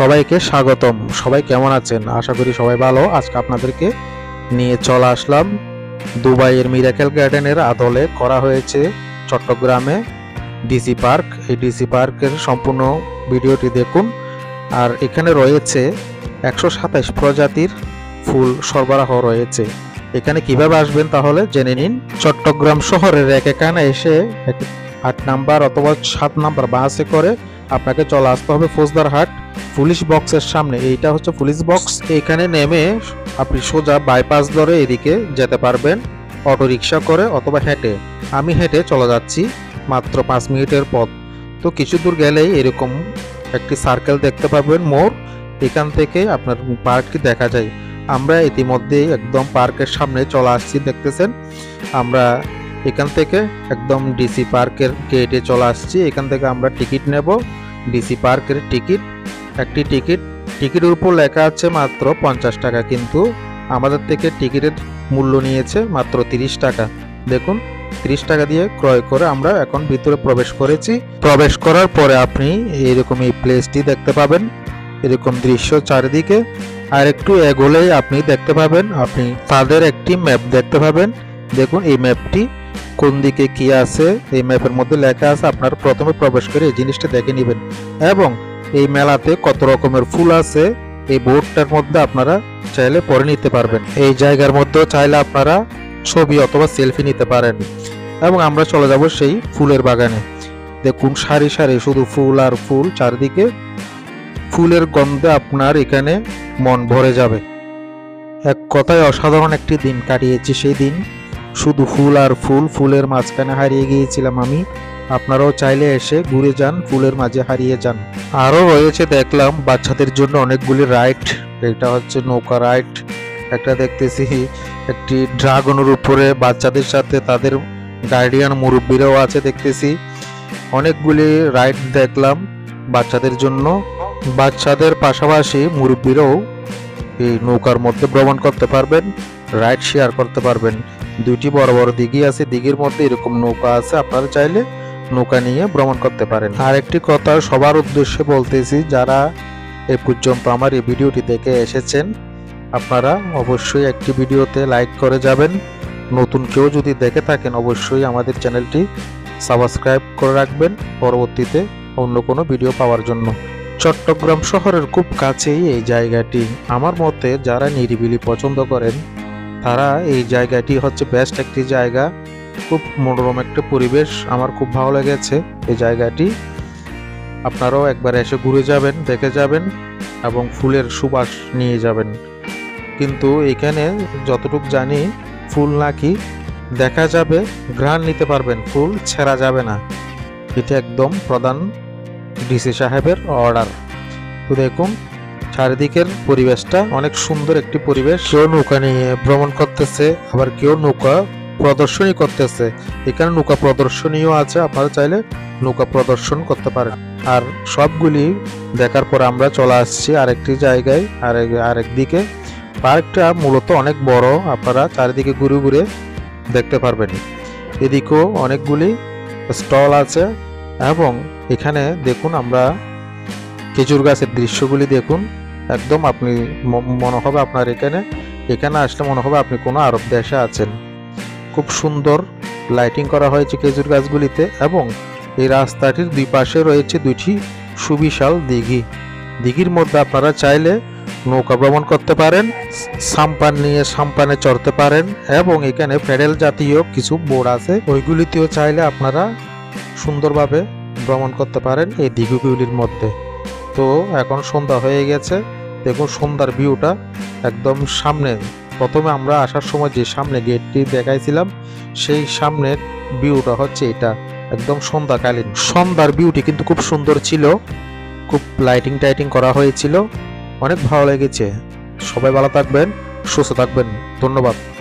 সবাইকে স্বাগতম। সবাই কেমন আছেন? আশা করি সবাই ভালো। আজকে আপনাদেরকে নিয়ে চলে আসলাম দুবাইয়ের মিরাকেল গার্ডেনের আদলে করা হয়েছে চট্টগ্রামে ডিসি পার্ক। এই ডিসি পার্কের সম্পূর্ণ ভিডিওটি দেখুন। আর এখানে রয়েছে 127 প্রজাতির ফুল সরবরাহ রয়েছে। এখানে কিভাবে আসবেন তাহলে জেনে নিন। চট্টগ্রাম শহরের এখানে এসে 8 নাম্বার অথবা 7 নাম্বার বাসে করে আপনাকে চলে আসতে হবে ফৌজদারহাট পুলিশ বক্সের সামনে। এইটা হচ্ছে পুলিশ বক্স। এখানে নেমে আপনি সোজা বাইপাস ধরে এদিকে যেতে পারবেন, অটো রিক্সা করে অথবা হেঁটে। আমি হেঁটে চলে যাচ্ছি, মাত্র 5 মিনিটের পথ। তো কিছু দূর গেলেই এরকম একটি সার্কেল দেখতে পাবেন, মোড়। এখান থেকে আপনার পার্কটি দেখা যায়। আমরা ইতিমধ্যেই একদম পার্কের সামনে চলে আসছি, দেখতেছেন। আমরা এখান থেকে একদম ডিসি পার্কের গেটে চলে আসছি। এখান থেকে আমরা টিকিট নেব। ডিসি পার্কের টিকিট, একটি টিকিটের উপর লেখা আছে মাত্র 50 টাকা, কিন্তু আমাদের থেকে টিকিটের মূল্য নিয়েছে মাত্র 30 টাকা। দেখুন, 30 টাকা দিয়ে ক্রয় করে আমরা এখন ভিতরে প্রবেশ করেছি। প্রবেশ করার পরে আপনি এরকম এই প্লেসটি দেখতে পাবেন, এরকম দৃশ্য চারিদিকে। আর একটু এগোলেই আপনি দেখতে পাবেন, আপনি তাদের একটি ম্যাপ দেখতে পাবেন। দেখুন এই ম্যাপটি কোন দিকে কি আছে, এই ম্যাপের মধ্যে লেখা আছে। আপনারা প্রথমে প্রবেশ করে এই জিনিসটা দেখে নেবেন। এবং এই মেলাতে কত রকমের ফুল আছে এই বোর্ডটার মধ্যে আপনারা চাইলে পরে নিতে পারবেন। এই জায়গার মধ্যেও চাইলে আপনারা ছবি অথবা সেলফি নিতে পারেন। এবং আমরা চলে যাব সেই ফুলের বাগানে। দেখুন সারি সারি শুধু ফুল আর ফুল, চারিদিকে ফুলের গন্ধে আপনার এখানে মন ভরে যাবে। এক কথায় অসাধারণ একটি দিন কাটিয়েছি। সেই দিন শুধু ফুল আর ফুল, ফুলের মাঝখানে হারিয়ে গিয়েছিলাম আমি। আপনারাও চাইলে এসে ঘুরে যান, ফুলের মাঝে হারিয়ে যান। আরও রয়েছে দেখলাম বাচ্চাদের জন্য অনেকগুলি রাইড। এটা হচ্ছে নৌকা রাইড। একটা দেখতেছি একটি ড্রাগনের উপরে বাচ্চাদের সাথে তাদের গার্ডিয়ান মুরব্বীরাও আছে দেখতেছি। অনেকগুলি রাইড দেখলাম বাচ্চাদের জন্য। বাচ্চাদের পাশাপাশি মুরব্বীরাও এই নৌকার মধ্যে ভ্রমণ করতে পারবেন, রাইড শেয়ার করতে পারবেন। দুইটি বড় বড় দিঘি আছে, দিঘির মধ্যে এরকম নৌকা আছে, আপনারা চাইলে নৌকা নিয়ে ভ্রমণ করতে পারেন। আর একটি কথা সবার উদ্দেশ্যে বলতেছি, যারা এ পর্যন্ত আমার এই ভিডিওটি দেখে এসেছেন, আপনারা অবশ্যই একটি ভিডিওতে লাইক করে যাবেন। নতুন কেউ যদি দেখে থাকেন অবশ্যই আমাদের চ্যানেলটি সাবস্ক্রাইব করে রাখবেন পরবর্তীতে অন্য কোনো ভিডিও পাওয়ার জন্য। চট্টগ্রাম শহরের খুব কাছেই এই জায়গাটি। আমার মতে যারা নিরিবিলি পছন্দ করেন তারা এই জায়গাটি হচ্ছে বেস্ট একটি জায়গা। খুব মনোরম একটা পরিবেশ, আমার খুব ভালো লেগেছে এই জায়গাটি। আপনারাও একবার এসে ঘুরে যাবেন, দেখে যাবেন এবং ফুলের সুবাস নিয়ে যাবেন। কিন্তু এখানে যতটুকু জানি ফুল নাকি দেখা যাবে, ঘ্রাণ নিতে পারবেন, ফুল ছেঁড়া যাবে না। এটা একদম প্রধান ডিসি সাহেবের অর্ডার। তো দেখুন চারিদিকের পরিবেশটা অনেক সুন্দর একটি পরিবেশ। কেউ নৌকা নিয়ে ভ্রমণ করতেছে, আবার কেউ নৌকা প্রদর্শনী করতেছে। এখানে নৌকা প্রদর্শনীও আছে, আপনারা চাইলে নৌকা প্রদর্শন করতে পারেন। আর সবগুলি দেখার পর আমরা চলে আসছি আরেকটি জায়গায়, আরেক দিকে। পার্কটা মূলত অনেক বড়, আপনারা চারিদিকে ঘুরে ঘুরে দেখতে পারবেন। এদিকেও অনেকগুলি স্টল আছে। এবং এখানে দেখুন আমরা খেজুর গাছের দৃশ্যগুলি দেখুন। একদম আপনি মনে হবে আপনার এখানে আসলে মনে হবে আপনি কোনো আরব দেশে আছেন। খুব সুন্দর লাইটিং করা হয়েছে খেজুর গাছগুলিতে। এবং এই রাস্তাটির দুই পাশে রয়েছে দুইটি সুবিশাল দিঘি। দিঘির মধ্যে আপনারা চাইলে নৌকা ভ্রমণ করতে পারেন, সাম্পান নিয়ে সাম্পানে চড়তে পারেন। এবং এখানে প্যাডেল জাতীয় কিছু বোর্ড আছে, ওইগুলিতেও চাইলে আপনারা সুন্দরভাবে ভ্রমণ করতে পারেন এই দিঘিগুলির মধ্যে। তো এখন সন্ধ্যা হয়ে গেছে, দেখুন সন্ধ্যার ভিউটা একদম সামনে। প্রথমে আমরা আসার সময় যে সামনে গেটটি দেখাইছিলাম, সেই সামনের ভিউটা হচ্ছে এটা, একদম সন্ধ্যাকালীন। সন্ধ্যার ভিউটি কিন্তু খুব সুন্দর ছিল, খুব লাইটিং টাইটিং করা হয়েছিল, অনেক ভালো লেগেছে। সবাই ভালো থাকবেন, সুস্থ থাকবেন, ধন্যবাদ।